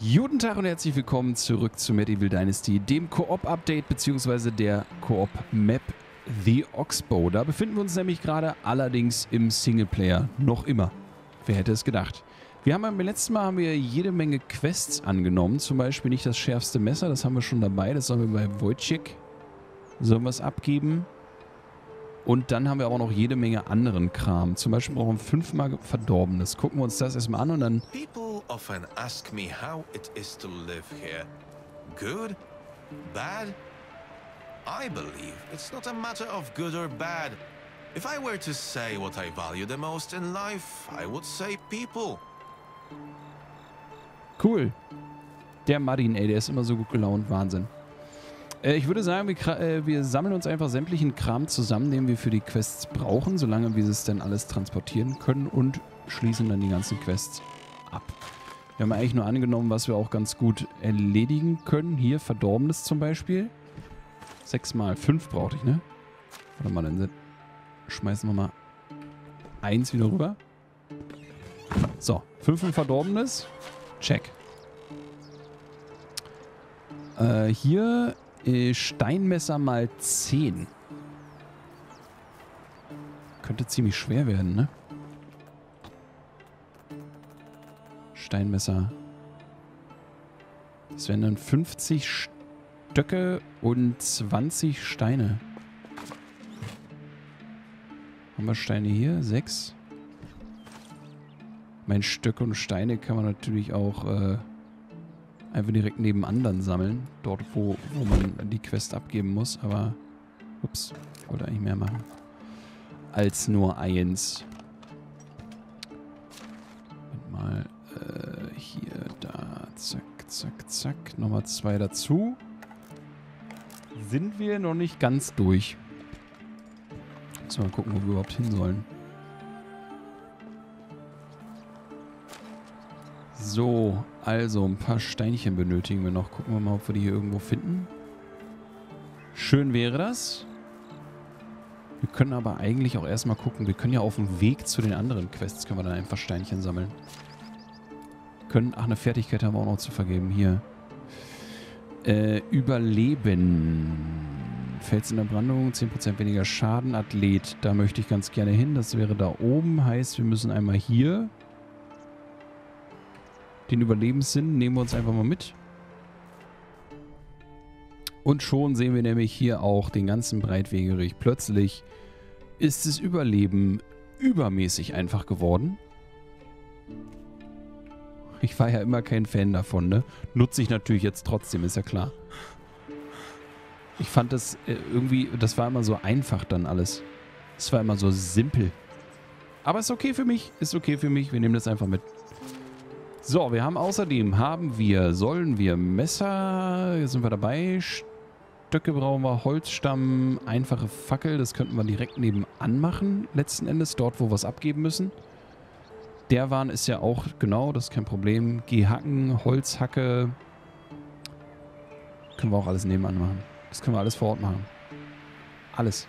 Guten Tag und herzlich willkommen zurück zu Medieval Dynasty, dem Koop-Update bzw. der Koop-Map The Oxbow. Da befinden wir uns nämlich gerade allerdings im Singleplayer. Noch immer. Wer hätte es gedacht? Beim letzten Mal haben wir jede Menge Quests angenommen. Zum Beispiel nicht das schärfste Messer, das haben wir schon dabei. Das sollen wir bei Wojciech. Sollen wir es abgeben? Und dann haben wir aber noch jede Menge anderen Kram. Zum Beispiel brauchen wir 5-mal Verdorbenes. Gucken wir uns das erstmal an und dann... People often ask me how it is to live here. Good? Bad? I believe it's not a matter of good or bad. If I were to say what I value the most in life, I would say people. Cool. Der Martin, ey, der ist immer so gut gelaunt. Wahnsinn. Ich würde sagen, wir sammeln uns einfach sämtlichen Kram zusammen, den wir für die Quests brauchen, solange wir es dann alles transportieren können und schließen dann die ganzen Quests ab. Wir haben eigentlich nur angenommen, was wir auch ganz gut erledigen können. Hier, Verdorbenes zum Beispiel. 6 mal 5 brauchte ich, ne? Warte mal, dann schmeißen wir mal 1 wieder rüber. So, 5 Verdorbenes. Check. Hier Steinmesser mal 10. Könnte ziemlich schwer werden, ne? Steinmesser. Das wären dann 50 Stöcke und 20 Steine. Haben wir Steine hier? 6. Mein Stöcke und Steine kann man natürlich auch einfach direkt neben anderen sammeln. Dort, wo man die Quest abgeben muss. Aber, ups, ich wollte eigentlich mehr machen. Als nur 1. Mal hier, da, zack, zack, zack. Nochmal 2 dazu. Sind wir noch nicht ganz durch. Müssen wir mal gucken, wo wir überhaupt hin sollen. So, also ein paar Steinchen benötigen wir noch. Gucken wir mal, ob wir die hier irgendwo finden. Schön wäre das. Wir können aber eigentlich auch erstmal gucken. Wir können ja auf dem Weg zu den anderen Quests, können wir dann einfach Steinchen sammeln. Ach, eine Fertigkeit haben wir auch noch zu vergeben. Hier. Überleben. Fels in der Brandung, 10% weniger Schaden. Athlet, da möchte ich ganz gerne hin. Das wäre da oben. Heißt, wir müssen einmal hier... Den Überlebenssinn nehmen wir uns einfach mal mit. Und schon sehen wir nämlich hier auch den ganzen Breitwegerich. Plötzlich ist das Überleben übermäßig einfach geworden. Ich war ja immer kein Fan davon, ne? Nutze ich natürlich jetzt trotzdem, ist ja klar. Ich fand das irgendwie, das war immer so einfach dann alles. Es war immer so simpel. Aber ist okay für mich, wir nehmen das einfach mit. So, wir haben außerdem, sollen wir Messer, hier sind wir dabei, Stöcke brauchen wir, Holzstamm, einfache Fackel, das könnten wir direkt nebenan machen, letzten Endes, dort wo wir es abgeben müssen. Der Warn ist ja auch, genau, das ist kein Problem, Gehhacken, Holzhacke, können wir auch alles nebenan machen. Das können wir alles vor Ort machen. Alles.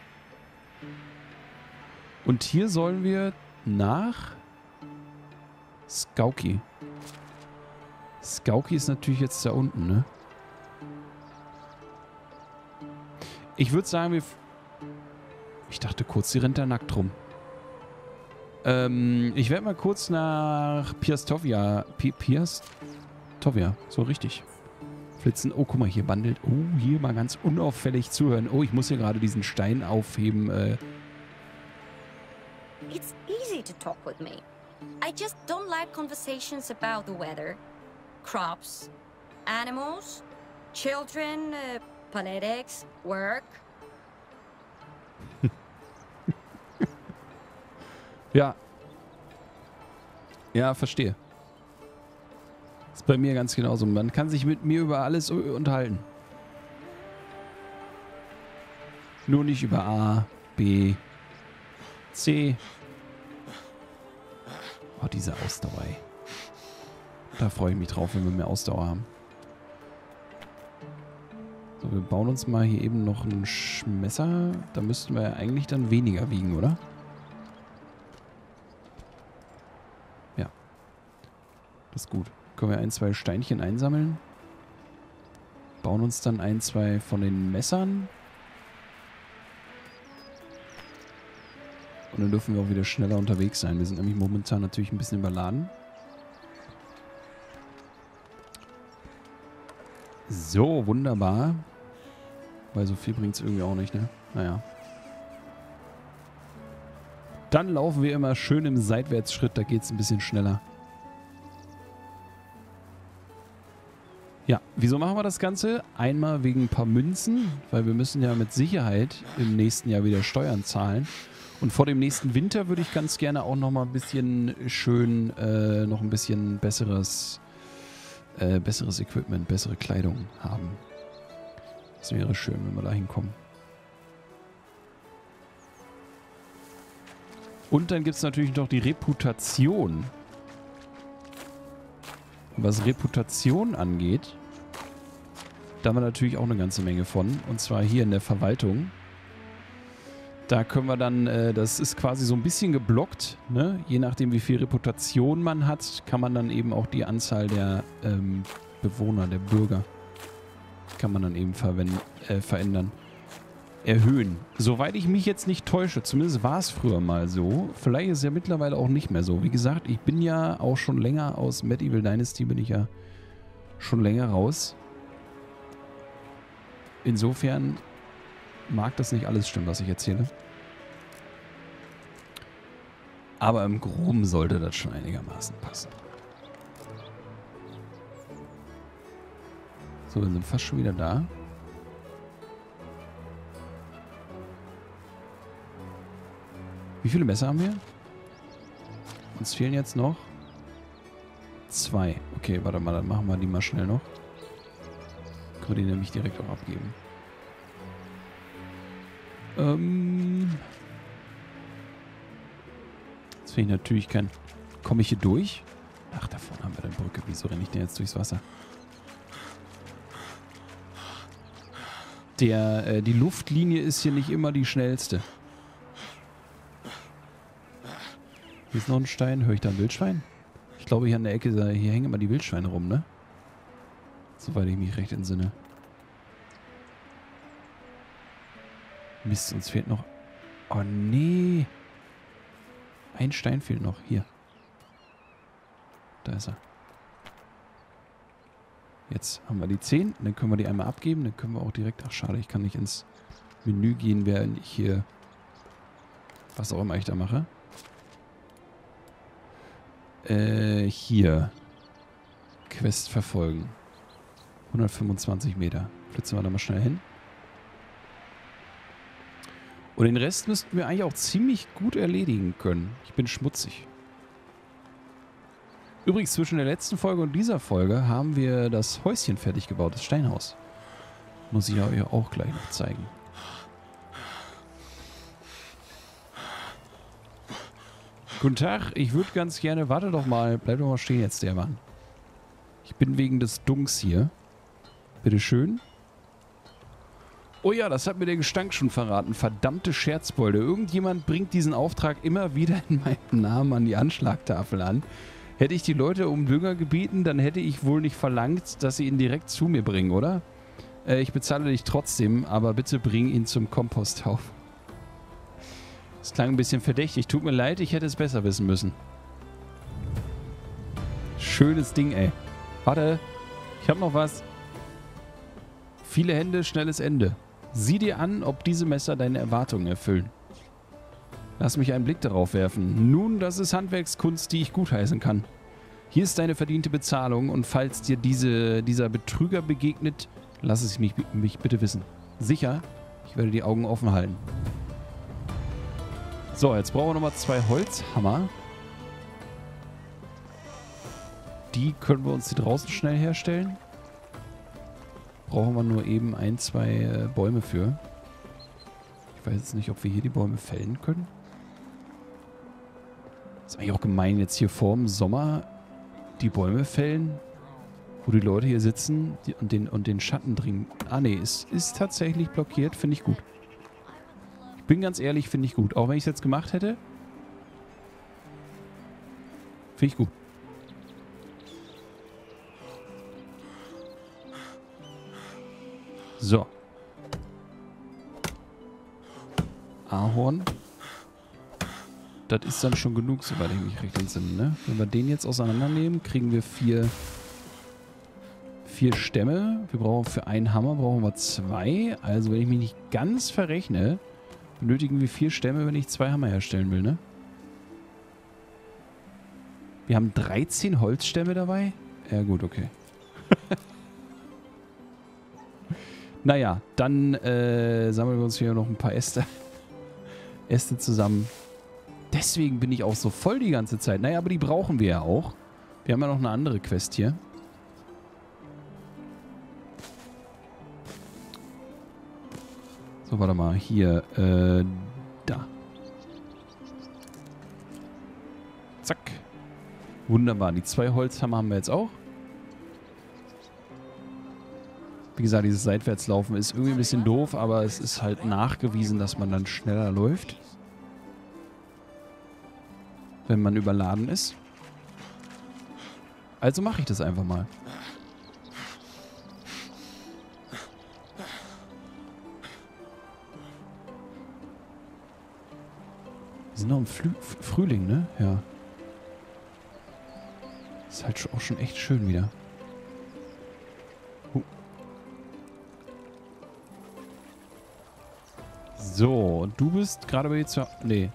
Und hier sollen wir nach Skauki. Skauki ist natürlich jetzt da unten, ne? Ich würde sagen, ich dachte kurz, sie rennt da nackt rum. Ich werde mal kurz nach Piastovia, so richtig. Flitzen. Oh, guck mal, hier bandelt. Oh, hier mal ganz unauffällig zuhören. Oh, ich muss hier gerade diesen Stein aufheben. It's easy to talk with me. I just don't like conversations about the weather, crops, animals, children, politics, work. Ja. Ja, verstehe. Ist bei mir ganz genauso. Man kann sich mit mir über alles unterhalten. Nur nicht über A, B, C. Oh, diese Ausdauer, ey. Da freue ich mich drauf, wenn wir mehr Ausdauer haben. So, wir bauen uns mal hier eben noch ein Messer. Da müssten wir ja eigentlich dann weniger wiegen, oder? Ja. Das ist gut. Können wir 1, 2 Steinchen einsammeln. Bauen uns dann 1, 2 von den Messern. Und dann dürfen wir auch wieder schneller unterwegs sein. Wir sind nämlich momentan natürlich ein bisschen überladen. So, wunderbar. Weil so viel bringt es irgendwie auch nicht, ne? Naja. Dann laufen wir immer schön im Seitwärtsschritt, da geht es ein bisschen schneller. Ja, wieso machen wir das Ganze? Einmal wegen ein paar Münzen, weil wir müssen ja mit Sicherheit im nächsten Jahr wieder Steuern zahlen. Und vor dem nächsten Winter würde ich ganz gerne auch noch mal ein bisschen schön, noch ein bisschen besseres Equipment, bessere Kleidung haben. Das wäre schön, wenn wir da hinkommen. Und dann gibt es natürlich noch die Reputation. Was Reputation angeht, da haben wir natürlich auch eine ganze Menge von. Und zwar hier in der Verwaltung. Da können wir dann, das ist quasi so ein bisschen geblockt, ne? Je nachdem wie viel Reputation man hat, kann man dann eben auch die Anzahl der Bewohner, der Bürger, kann man dann eben verändern. Erhöhen. Soweit ich mich jetzt nicht täusche, zumindest war es früher mal so, vielleicht ist es ja mittlerweile auch nicht mehr so. Wie gesagt, ich bin ja auch schon länger aus Medieval Dynasty, bin ich ja schon länger raus. Insofern mag das nicht alles stimmen, was ich erzähle. Aber im Groben sollte das schon einigermaßen passen. So, wir sind fast schon wieder da. Wie viele Messer haben wir? Uns fehlen jetzt noch 2. Okay, warte mal, dann machen wir die mal schnell noch. Können wir die nämlich direkt auch abgeben. Jetzt finde ich natürlich kein... Komme ich hier durch? Ach, da vorne haben wir eine Brücke. Wieso renne ich denn jetzt durchs Wasser? Die Luftlinie ist hier nicht immer die schnellste. Hier ist noch ein Stein. Höre ich da ein Wildschwein? Ich glaube, hier an der Ecke, hier hängen immer die Wildschweine rum, ne? Soweit ich mich recht entsinne. Mist, uns fehlt noch... Oh, nee. Ein Stein fehlt noch. Hier. Da ist er. Jetzt haben wir die 10. Dann können wir die einmal abgeben. Dann können wir auch direkt... Ach, schade, ich kann nicht ins Menü gehen, während ich hier... Was auch immer ich da mache. Hier. Quest verfolgen. 125 Meter. Flitzen wir da mal schnell hin. Und den Rest müssten wir eigentlich auch ziemlich gut erledigen können. Ich bin schmutzig. Übrigens, zwischen der letzten Folge und dieser Folge haben wir das Häuschen fertig gebaut, das Steinhaus. Muss ich euch auch gleich noch zeigen. Guten Tag, ich würde ganz gerne... Warte doch mal, bleib doch mal stehen jetzt, der Mann. Ich bin wegen des Dunks hier. Bitteschön. Oh ja, das hat mir der Gestank schon verraten. Verdammte Scherzbolde. Irgendjemand bringt diesen Auftrag immer wieder in meinem Namen an die Anschlagtafel an. Hätte ich die Leute um Dünger gebeten, dann hätte ich wohl nicht verlangt, dass sie ihn direkt zu mir bringen, oder? Ich bezahle dich trotzdem, aber bitte bring ihn zum Komposthaufen. Das klang ein bisschen verdächtig. Tut mir leid, ich hätte es besser wissen müssen. Schönes Ding, ey. Warte, ich habe noch was. Viele Hände, schnelles Ende. Sieh dir an, ob diese Messer deine Erwartungen erfüllen. Lass mich einen Blick darauf werfen. Nun, das ist Handwerkskunst, die ich gutheißen kann. Hier ist deine verdiente Bezahlung und falls dir dieser Betrüger begegnet, lass es mich bitte wissen. Sicher, ich werde die Augen offen halten. So, jetzt brauchen wir nochmal 2 Holzhammer. Die können wir uns hier draußen schnell herstellen. Brauchen wir nur eben 1, 2 Bäume für. Ich weiß jetzt nicht, ob wir hier die Bäume fällen können. Ist eigentlich auch gemein, jetzt hier vorm Sommer die Bäume fällen, wo die Leute hier sitzen und den Schatten dringen. Ah ne, es ist tatsächlich blockiert, finde ich gut. Ich bin ganz ehrlich, finde ich gut. Auch wenn ich es jetzt gemacht hätte, finde ich gut. So. Ahorn. Das ist dann schon genug, soweit ich mich recht entsinne, ne? Wenn wir den jetzt auseinandernehmen, kriegen wir 4 Stämme. Wir brauchen für einen Hammer brauchen wir 2. Also wenn ich mich nicht ganz verrechne, benötigen wir 4 Stämme, wenn ich 2 Hammer herstellen will, ne? Wir haben 13 Holzstämme dabei? Ja gut, okay. Naja, dann sammeln wir uns hier noch ein paar Äste zusammen. Deswegen bin ich auch so voll die ganze Zeit. Naja, aber die brauchen wir ja auch. Wir haben ja noch eine andere Quest hier. So, warte mal. Hier, da. Zack. Wunderbar. Die 2 Holzhammer haben wir jetzt auch. Wie gesagt, dieses Seitwärtslaufen ist irgendwie ein bisschen doof, aber es ist halt nachgewiesen, dass man dann schneller läuft. Wenn man überladen ist. Also mache ich das einfach mal. Wir sind noch im Frühling, ne? Ja. Ist halt auch schon echt schön wieder. So, du bist gerade bei dir zu... Nee.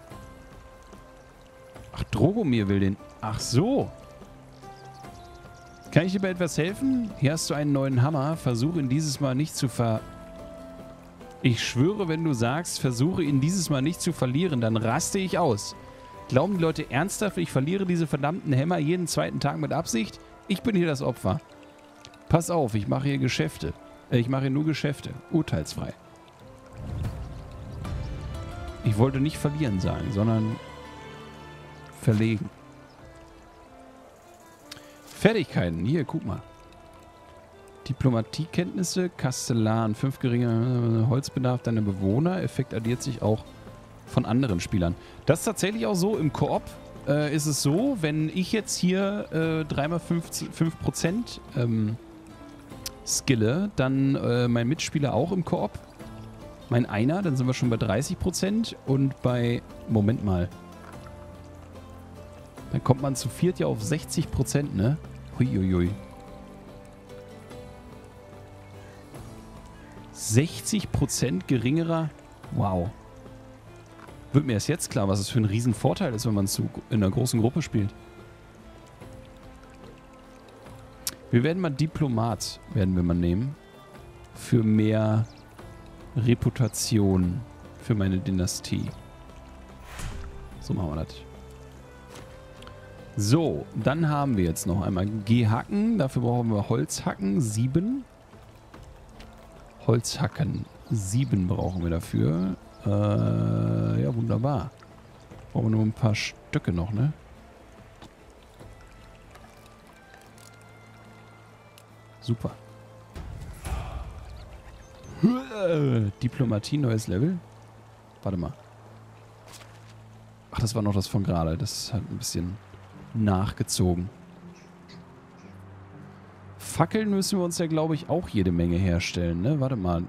Ach, Drogomir will den... Ach so. Kann ich dir bei etwas helfen? Hier hast du einen neuen Hammer. Versuche ihn dieses Mal nicht zu Ich schwöre, wenn du sagst, versuche ihn dieses Mal nicht zu verlieren, dann raste ich aus. Glauben die Leute ernsthaft, ich verliere diese verdammten Hämmer jeden zweiten Tag mit Absicht? Ich bin hier das Opfer. Pass auf, ich mache hier Geschäfte. Ich mache hier nur Geschäfte. Urteilsfrei. Ich wollte nicht verlieren sagen, sondern verlegen. Fertigkeiten. Hier, guck mal. Diplomatiekenntnisse, Kastellan, 5 geringe Holzbedarf deiner Bewohner. Effekt addiert sich auch von anderen Spielern. Das ist tatsächlich auch so. Im Koop ist es so, wenn ich jetzt hier 3x5% skille, dann mein Mitspieler auch im Koop. Mein einer, dann sind wir schon bei 30% und bei... Moment mal. Dann kommt man zu viert ja auf 60%, ne? Huiuiui. 60% geringerer... Wow. Wird mir erst jetzt klar, was es für ein Riesenvorteil ist, wenn man in einer großen Gruppe spielt. Wir werden mal Diplomat, werden wir mal nehmen. Für mehr Reputation für meine Dynastie. So machen wir das. So, dann haben wir jetzt noch einmal Gehhacken. Dafür brauchen wir Holzhacken 7. Holzhacken 7 brauchen wir dafür. Ja, wunderbar. Brauchen wir nur ein paar Stöcke noch, ne? Super. Diplomatie, neues Level. Warte mal. Ach, das war noch das von gerade. Das hat ein bisschen nachgezogen. Fackeln müssen wir uns ja, glaube ich, auch jede Menge herstellen, ne? Warte mal.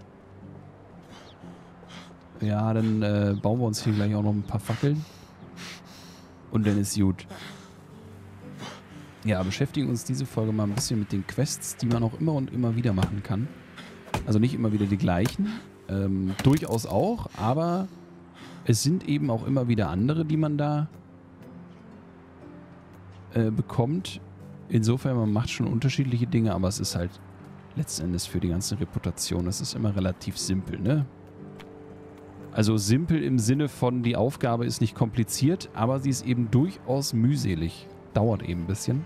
Ja, dann bauen wir uns hier gleich auch noch ein paar Fackeln. Und dann ist gut. Ja, beschäftigen uns diese Folge mal ein bisschen mit den Quests, die man auch immer und immer wieder machen kann. Also nicht immer wieder die gleichen. Durchaus auch, aber es sind eben auch immer wieder andere, die man da bekommt. Insofern, man macht schon unterschiedliche Dinge, aber es ist halt letzten Endes für die ganze Reputation, es ist immer relativ simpel, ne? Also simpel im Sinne von, die Aufgabe ist nicht kompliziert, aber sie ist eben durchaus mühselig. Dauert eben ein bisschen.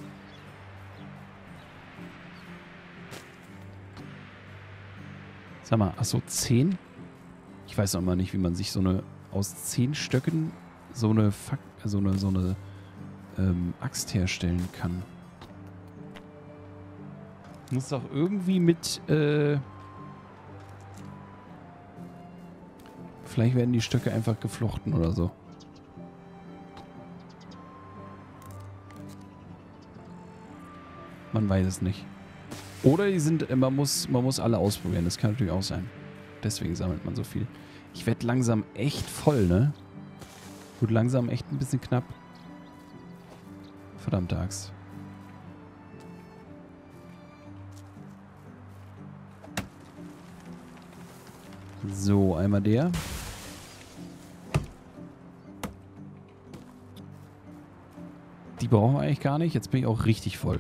Sag mal, achso, 10? Ich weiß noch mal nicht, wie man sich so eine, aus 10 Stöcken so eine Axt herstellen kann. Muss doch irgendwie mit, vielleicht werden die Stöcke einfach geflochten oder so. Man weiß es nicht. Oder die sind, man muss alle ausprobieren. Das kann natürlich auch sein. Deswegen sammelt man so viel. Ich werde langsam echt voll, ne? Wird langsam echt ein bisschen knapp. Verdammte Axt. So, einmal der. Die brauchen wir eigentlich gar nicht. Jetzt bin ich auch richtig voll.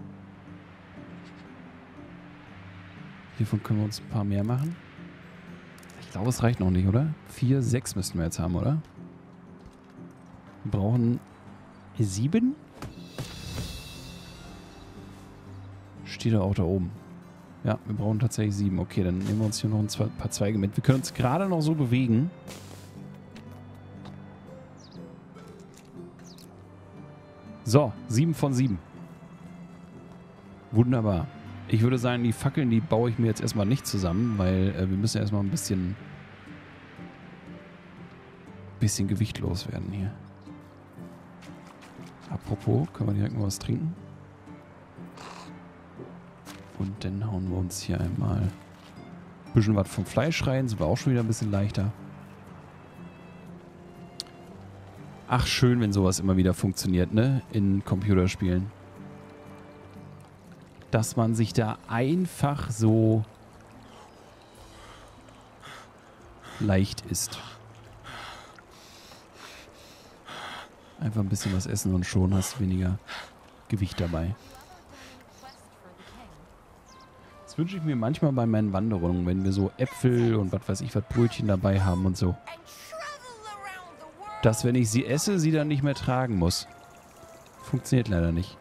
Hiervon können wir uns ein paar mehr machen. Ich glaube, es reicht noch nicht, oder? 4, 6 müssten wir jetzt haben, oder? Wir brauchen 7. Steht auch da oben. Ja, wir brauchen tatsächlich 7. Okay, dann nehmen wir uns hier noch ein paar Zweige mit. Wir können uns gerade noch so bewegen. So, 7 von 7. Wunderbar. Ich würde sagen, die Fackeln, die baue ich mir jetzt erstmal nicht zusammen, weil wir müssen erstmal ein bisschen Gewicht loswerden hier. Apropos, können wir direkt mal was trinken? Und dann hauen wir uns hier einmal ein bisschen was vom Fleisch rein. Sind wir auch schon wieder ein bisschen leichter. Ach, schön, wenn sowas immer wieder funktioniert, ne? In Computerspielen. Dass man sich da einfach so leicht isst. Einfach ein bisschen was essen und schon hast du weniger Gewicht dabei. Das wünsche ich mir manchmal bei meinen Wanderungen, wenn wir so Äpfel und was weiß ich, was Brötchen dabei haben und so. Dass, wenn ich sie esse, sie dann nicht mehr tragen muss. Funktioniert leider nicht.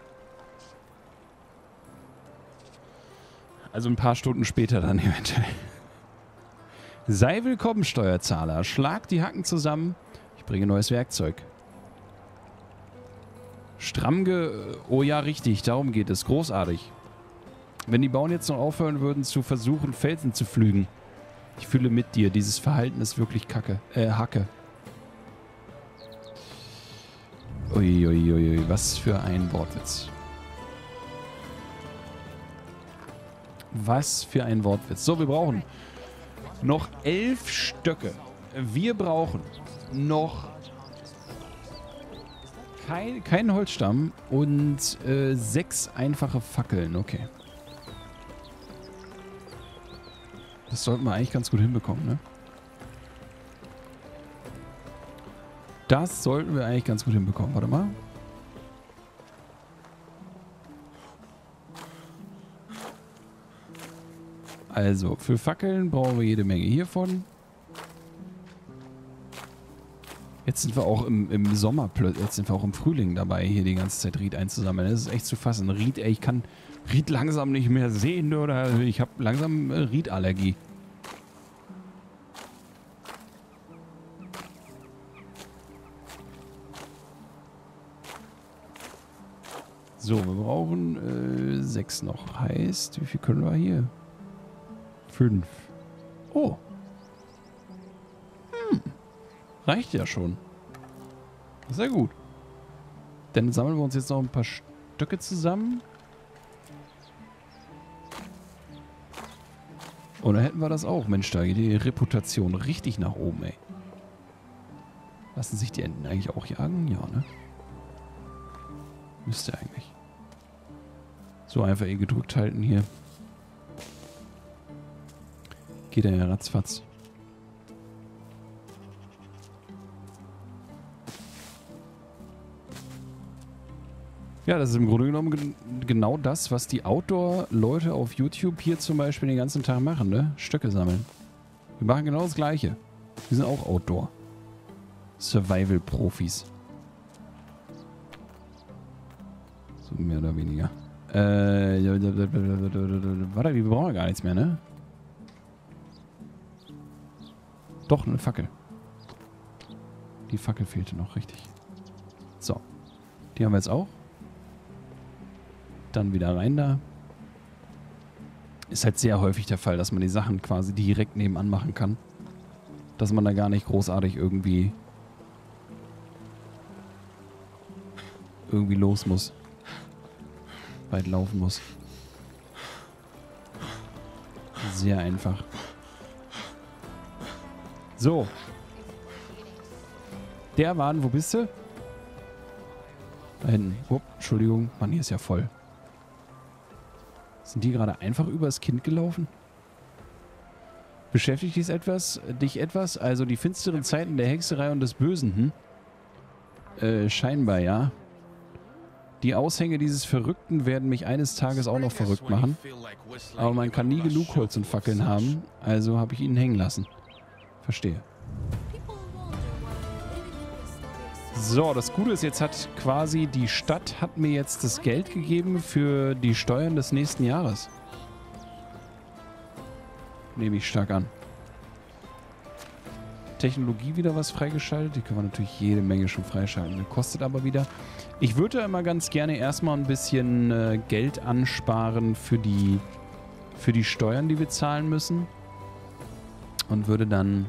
Also ein paar Stunden später dann eventuell. Sei willkommen, Steuerzahler. Schlag die Hacken zusammen. Ich bringe neues Werkzeug. Oh ja, richtig. Darum geht es. Großartig. Wenn die Bauern jetzt noch aufhören würden, zu versuchen, Felsen zu pflügen. Ich fühle mit dir. Dieses Verhalten ist wirklich Kacke. Hacke. Uiuiui. Was für ein Wortwitz. Was für ein Wortwitz. So, wir brauchen noch 11 Stöcke. Wir brauchen noch keinen Holzstamm und 6 einfache Fackeln. Okay. Das sollten wir eigentlich ganz gut hinbekommen, ne? Das sollten wir eigentlich ganz gut hinbekommen. Warte mal. Also, für Fackeln brauchen wir jede Menge hiervon. Jetzt sind wir auch im Sommer, jetzt sind wir auch im Frühling dabei, hier die ganze Zeit Ried einzusammeln. Das ist echt zu fassen. Ried, ey, ich kann Ried langsam nicht mehr sehen, oder ich habe langsam Riedallergie. So, wir brauchen 6 noch. Heißt, wie viel können wir hier? 5. Oh. Reicht ja schon. Sehr gut. Dann sammeln wir uns jetzt noch ein paar Stöcke zusammen. Und dann hätten wir das auch. Mensch, da geht die Reputation richtig nach oben, ey. Lassen sich die Enten eigentlich auch jagen? Ja, ne? Müsste eigentlich. So einfach gedrückt halten hier. Geht ja ratzfatz. Ja, das ist im Grunde genommen genau das, was die Outdoor-Leute auf YouTube hier zum Beispiel den ganzen Tag machen, ne? Stöcke sammeln. Wir machen genau das Gleiche. Wir sind auch Outdoor. Survival-Profis. So mehr oder weniger. Warte, wir brauchen gar nichts mehr, ne? Doch, eine Fackel. Die Fackel fehlte noch, richtig. So. Die haben wir jetzt auch. Dann wieder rein da. Ist halt sehr häufig der Fall, dass man die Sachen quasi direkt nebenan machen kann. Dass man da gar nicht großartig irgendwie los muss. Weit laufen muss. Sehr einfach. So. Der Wagen, wo bist du? Da hinten. Oh, Entschuldigung. Mann, hier ist ja voll. Sind die gerade einfach übers Kind gelaufen? Beschäftigt dich etwas? Also die finsteren Zeiten der Hexerei und des Bösen, scheinbar, ja. Die Aushänge dieses Verrückten werden mich eines Tages auch noch verrückt machen. Aber man kann nie genug Holz und Fackeln haben, also habe ich ihn hängen lassen. Verstehe. So, das Gute ist, jetzt hat quasi die Stadt hat mir jetzt das Geld gegeben für die Steuern des nächsten Jahres. Nehme ich stark an. Technologie wieder was freigeschaltet. Die können wir natürlich jede Menge schon freischalten. Kostet aber wieder. Ich würde immer ganz gerne erstmal ein bisschen Geld ansparen für die Steuern, die wir zahlen müssen. Und würde dann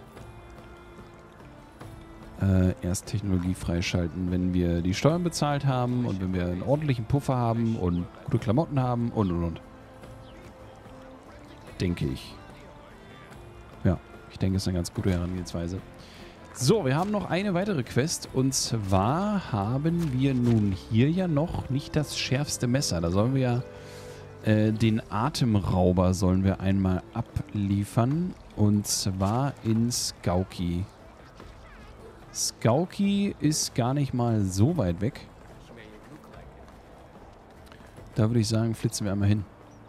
erst Technologie freischalten, wenn wir die Steuern bezahlt haben und wenn wir einen ordentlichen Puffer haben und gute Klamotten haben und. Denke ich. Ja, ich denke, es ist eine ganz gute Herangehensweise. So, wir haben noch eine weitere Quest und zwar haben wir nun hier ja noch nicht das schärfste Messer. Da sollen wir ja den Atemrauber sollen wir einmal abliefern und zwar in Skauki. Skauki ist gar nicht mal so weit weg. Da würde ich sagen, flitzen wir einmal hin.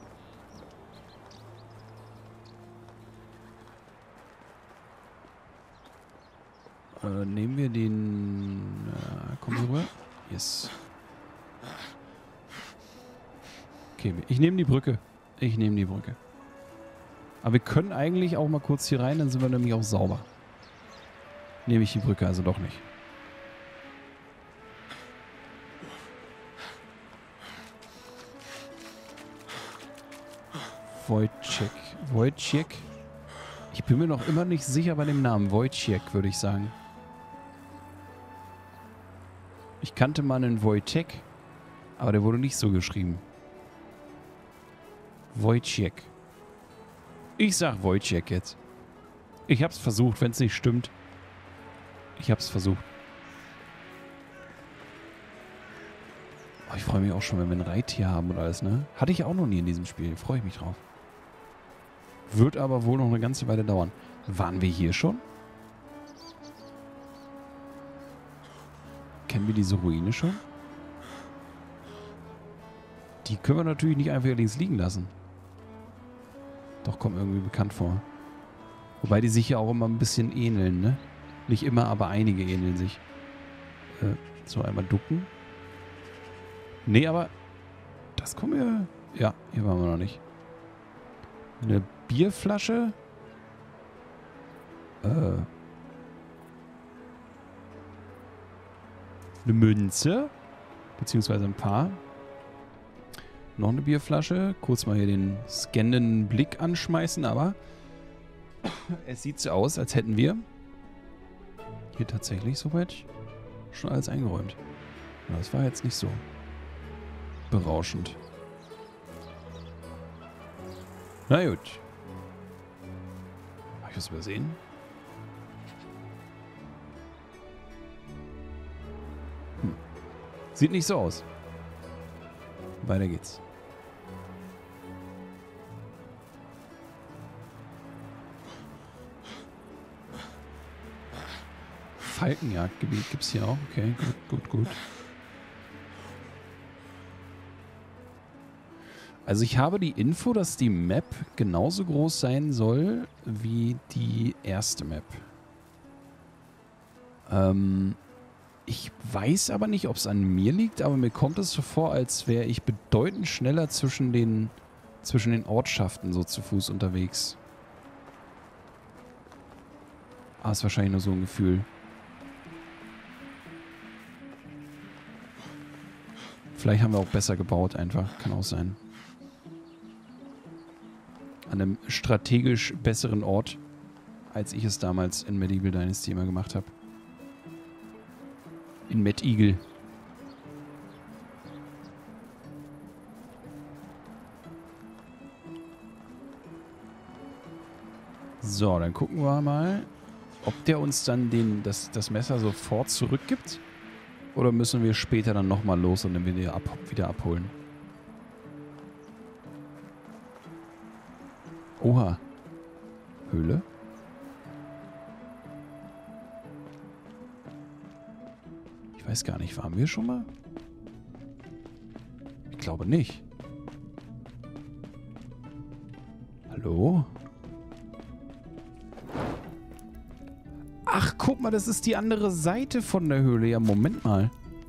Nehmen wir den... komm rüber. Yes. Okay, ich nehme die Brücke. Ich nehme die Brücke. Aber wir können eigentlich auch mal kurz hier rein, dann sind wir nämlich auch sauber. Nehme ich die Brücke also doch nicht. Wojciech. Ich bin mir noch immer nicht sicher bei dem Namen. Wojciech, würde ich sagen. Ich kannte mal einen Wojciech, aber der wurde nicht so geschrieben. Wojciech. Ich sag Wojciech jetzt. Ich hab's versucht, wenn es nicht stimmt. Ich hab's versucht. Oh, ich freue mich auch schon, wenn wir ein Reittier haben und alles, ne? Hatte ich auch noch nie in diesem Spiel. Freue ich mich drauf. Wird aber wohl noch eine ganze Weile dauern. Waren wir hier schon? Kennen wir diese Ruine schon? Die können wir natürlich nicht einfach links liegen lassen. Doch, kommt irgendwie bekannt vor. Wobei die sich ja auch immer ein bisschen ähneln, ne? Nicht immer, aber einige ähneln sich. So, einmal ducken. Nee, aber das kommen wir... Ja, hier waren wir noch nicht. Eine Bierflasche. Eine Münze. Beziehungsweise ein paar. Noch eine Bierflasche. Kurz mal hier den scannenden Blick anschmeißen, aber es sieht so aus, als hätten wir hier tatsächlich soweit schon alles eingeräumt. Aber das war jetzt nicht so berauschend. Na gut. Habe ich was übersehen? Sieht nicht so aus. Weiter geht's. Falkenjagdgebiet gibt es hier auch. Okay, gut. Also ich habe die Info, dass die Map genauso groß sein soll wie die erste Map. Ich weiß aber nicht, ob es an mir liegt, aber mir kommt es so vor, als wäre ich bedeutend schneller zwischen den Ortschaften so zu Fuß unterwegs. Ah, ist wahrscheinlich nur so ein Gefühl. Vielleicht haben wir auch besser gebaut einfach. Kann auch sein. An einem strategisch besseren Ort, als ich es damals in Medieval Dynasty immer gemacht habe. In Mad-Eagle. So, dann gucken wir mal, ob der uns dann das Messer sofort zurückgibt. Oder müssen wir später dann nochmal los und dann wieder abholen. Oha. Höhle? Ich weiß gar nicht, waren wir schon mal? Ich glaube nicht. Hallo? Ach, guck mal, das ist die andere Seite von der Höhle. Ja, Moment mal.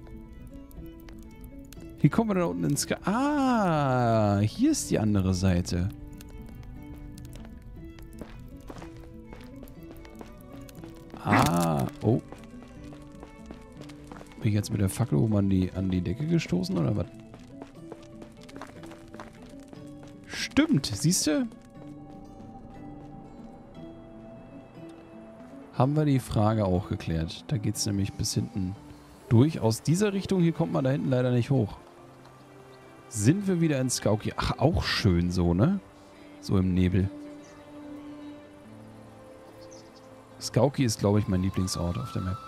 Hier kommen wir da unten ins... Ah, hier ist die andere Seite. Ah, oh. Bin ich jetzt mit der Fackel oben an die Decke gestoßen, oder was? Stimmt, siehst du? Haben wir die Frage auch geklärt. Da geht es nämlich bis hinten durch. Aus dieser Richtung hier kommt man da hinten leider nicht hoch. Sind wir wieder in Skauki? Ach, auch schön so, ne? So im Nebel. Skauki ist, glaube ich, mein Lieblingsort auf der Map.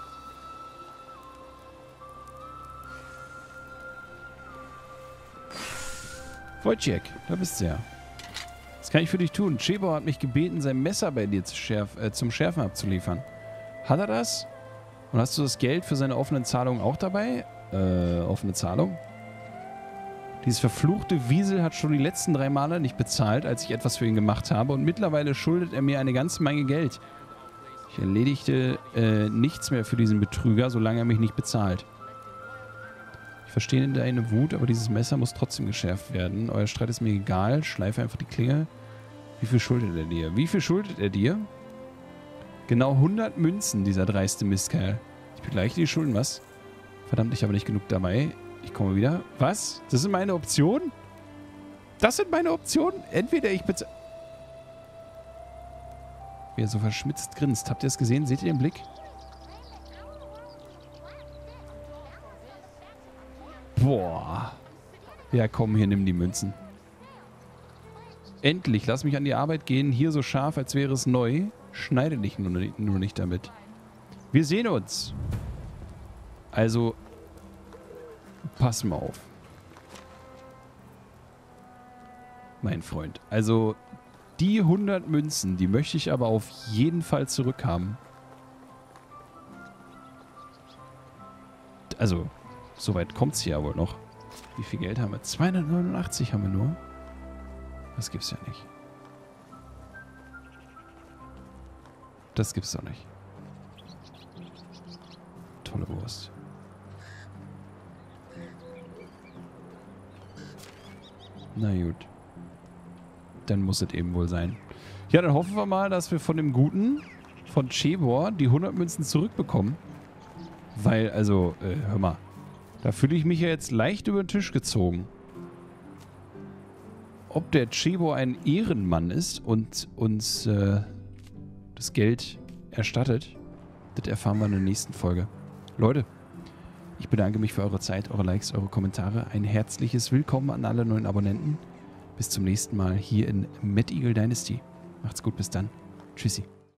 Wojciech, da bist du ja. Was kann ich für dich tun? Chebor hat mich gebeten, sein Messer bei dir zum Schärfen abzuliefern. Hat er das? Und hast du das Geld für seine offenen Zahlungen auch dabei? Offene Zahlung? Dieses verfluchte Wiesel hat schon die letzten 3 Male nicht bezahlt, als ich etwas für ihn gemacht habe. Und mittlerweile schuldet er mir eine ganze Menge Geld. Ich erledigte nichts mehr für diesen Betrüger, solange er mich nicht bezahlt. Ich verstehe deine Wut, aber dieses Messer muss trotzdem geschärft werden. Euer Streit ist mir egal. Schleife einfach die Klinge. Wie viel schuldet er dir? Wie viel schuldet er dir? Genau 100 Münzen, dieser dreiste Mistkerl. Ich begleiche die Schulden, was? Verdammt, ich habe nicht genug dabei. Ich komme wieder. Was? Das sind meine Optionen? Das sind meine Optionen? Entweder ich bezahle... Wie er so verschmitzt grinst. Habt ihr es gesehen? Seht ihr den Blick? Boah. Ja, komm, hier, nimm die Münzen. Endlich, lass mich an die Arbeit gehen. Hier so scharf, als wäre es neu. Schneide dich nur nicht damit. Wir sehen uns. Also, pass mal auf. Mein Freund. Also, die 100 Münzen, die möchte ich aber auf jeden Fall zurückhaben. Also, soweit kommt es hier ja wohl noch. Wie viel Geld haben wir? 289 haben wir nur. Das gibt's ja nicht. Das gibt's doch nicht. Tolle Wurst. Na gut. Dann muss es eben wohl sein. Ja, dann hoffen wir mal, dass wir von dem Guten, von Chebor, die 100 Münzen zurückbekommen. Weil, also, hör mal. Da fühle ich mich ja jetzt leicht über den Tisch gezogen. Ob der Chebor ein Ehrenmann ist und uns das Geld erstattet, das erfahren wir in der nächsten Folge. Leute, ich bedanke mich für eure Zeit, eure Likes, eure Kommentare. Ein herzliches Willkommen an alle neuen Abonnenten. Bis zum nächsten Mal hier in Mad Eagle Dynasty. Macht's gut, bis dann. Tschüssi.